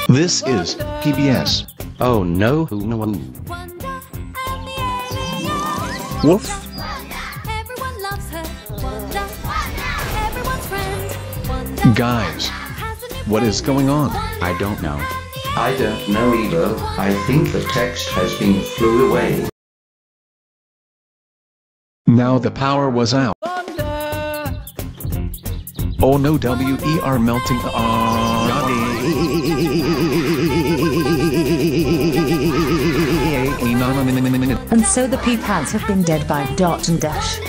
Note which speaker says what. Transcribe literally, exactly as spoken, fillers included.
Speaker 1: This is P B S.
Speaker 2: Oh no, who no one.
Speaker 1: Woof. Guys, what is going on?
Speaker 2: I don't know.
Speaker 3: I don't know either. I think the text has been flew away.
Speaker 1: Now the power was out. Oh no, W E R melting.
Speaker 4: And so the P-Pants have been dead by dot and dash.